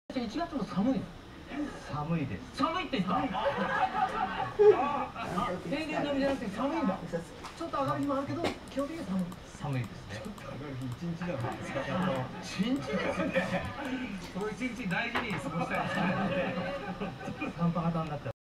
1月も寒いの？ 寒いです。 寒いって言った。平年並みじゃなくて寒いんだ。ちょっと上がる日もあるけど、基本的には寒い。 寒いですね。 ちょっと上がる日一日じゃないですか。 一日ですね。 この一日大事に過ごしたいですね。 短パン型になっちゃう。